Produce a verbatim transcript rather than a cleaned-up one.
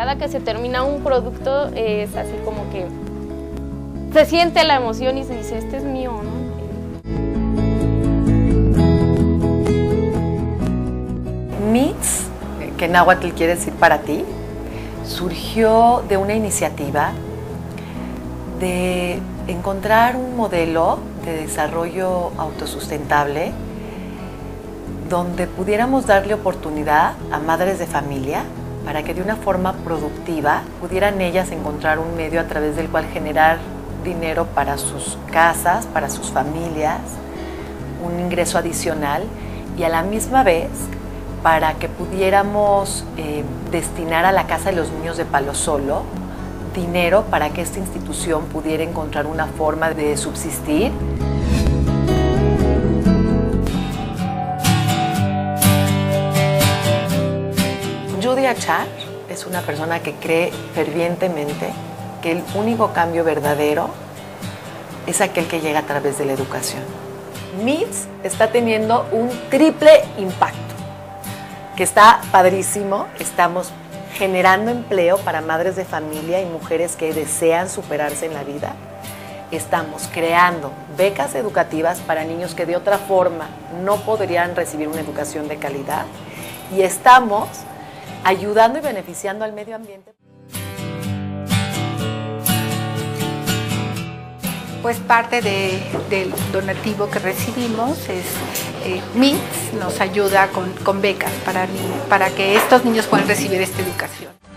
cada que se termina un producto es así como que se siente la emoción y se dice, este es mío, ¿no? Meets, que en náhuatl quiere decir para ti, surgió de una iniciativa de encontrar un modelo de desarrollo autosustentable donde pudiéramos darle oportunidad a madres de familia para que de una forma productiva pudieran ellas encontrar un medio a través del cual generar dinero para sus casas, para sus familias, un ingreso adicional y a la misma vez para que pudiéramos eh, destinar a la Casa de los Niños de Palo Solo dinero para que esta institución pudiera encontrar una forma de subsistir. Judy Achar es una persona que cree fervientemente que el único cambio verdadero es aquel que llega a través de la educación. Meets está teniendo un triple impacto, que está padrísimo. Estamos generando empleo para madres de familia y mujeres que desean superarse en la vida. Estamos creando becas educativas para niños que de otra forma no podrían recibir una educación de calidad. Y estamos ayudando y beneficiando al medio ambiente. Pues parte de, del donativo que recibimos es eh, Meets nos ayuda con, con becas para, para que estos niños puedan recibir esta educación.